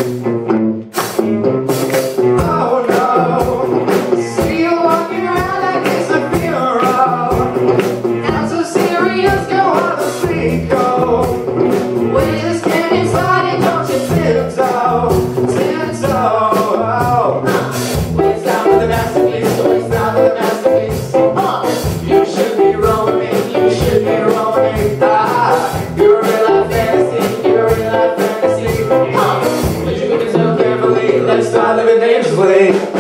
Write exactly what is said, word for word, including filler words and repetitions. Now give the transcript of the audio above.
Oh no, see you walking around like it's a funeral. Not so serious, go on the street, go. We just can't inside it, don't you think so? Think so. Waste time with the masterpiece, waste time with the masterpiece. Uh, you should be roaming, you should be roaming. Ah, you're a real life fantasy, you're a real life fantasy. Uh, but you can so carefully, let's start living dangerously.